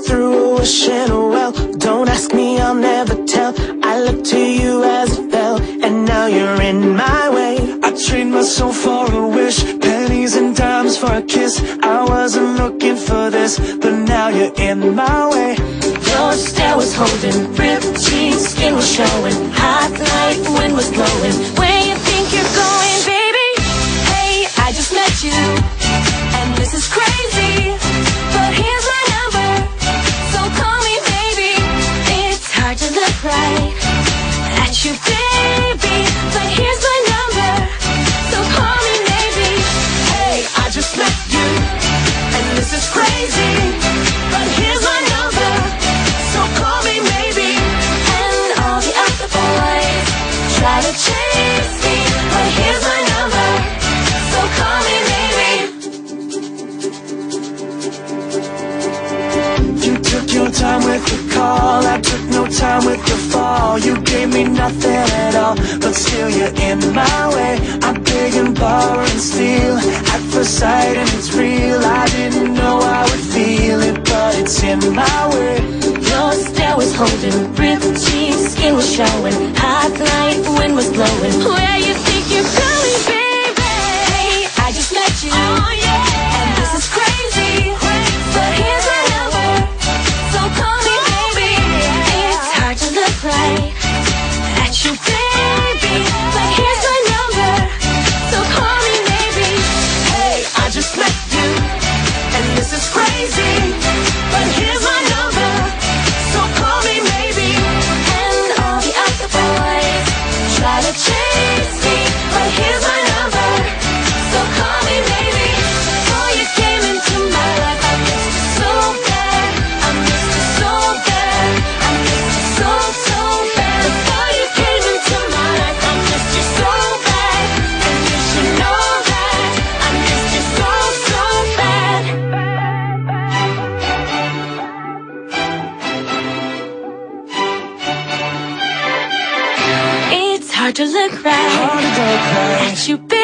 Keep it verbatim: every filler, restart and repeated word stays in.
through a wish and a well. Don't ask me, I'll never tell. I looked to you as it fell, and now you're in my way. I trade my soul for a wish, pennies and dimes for a kiss. I wasn't looking for this, but now you're in my way. Your stare was holding, ripped jeans, skin was showing, hot light, wind was blowing. Where you think you're going, baby? Hey, I just met you, and this is crazy, but here's my number, so call me baby. It's hard to look right at you, baby, but here's my number, so call me maybe. Hey, I just met you, and this is crazy, but here's my number, so call me maybe. And all the other boys try to chase me, but here's my number, so call me maybe. You took your time with the call, I took no time with the fall. You gave me nothing at all, but still you're in my way. I beg and borrow and steal at first sight, and it's real. I didn't know I would feel it, but it's in my way. Your stare was holding, ripped jeans, skin was showing, hot light, wind was blowing. Where you think you're going, baby? Hey, I just met you, oh, yeah. And this is crazy, but here's my number, so call me baby. It's hard to look right at you, baby, but here's my number, so call me maybe. Hey, I just met you, and this is crazy, but here's my number, so call me maybe. And all the other boys try to chase me, but here's my number, so call me maybe. Before you came into my life, I missed you so bad, I missed you so bad, I missed you so, so bad. Before you came into my life, I missed you so bad, and you should know that I missed you so, so bad. It's hard to look right Hard to look right at you, baby.